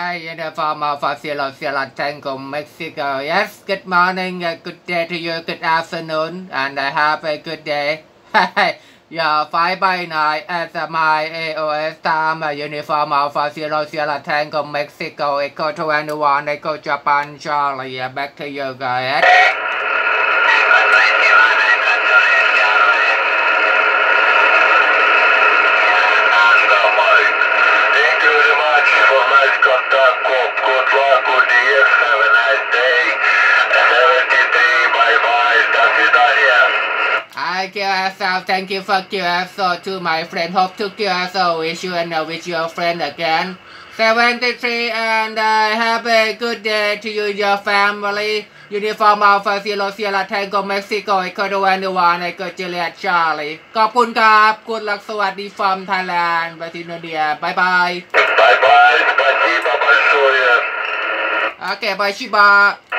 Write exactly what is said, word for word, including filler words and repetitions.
Hi, uniform Alpha Sierra Sierra Tango, Mexico. Yes, good morning, uh, good day to you, good afternoon, and uh, have a good day. Yeah, five by nine at uh, my A O S time, uh, uniform Alpha Sierra Sierra Tango, Mexico, Echo twenty-one, Echo Japan, Charlie. Uh, back to you guys. Hi Q S O, thank you for Q S O to my friend. Hope to Q S O wish you and uh, wish your friend again. seventy-three and uh, have a good day to you and your family. Uniform Alpha Sierra Sierra Tango Mexico Echo twenty-one Echo Juliet Charlie ขอบคุณครับ Good luck สวัสดี from Thailand ไปที่อินโดนีเซีย bye bye bye bye โอเค bye ชิบะ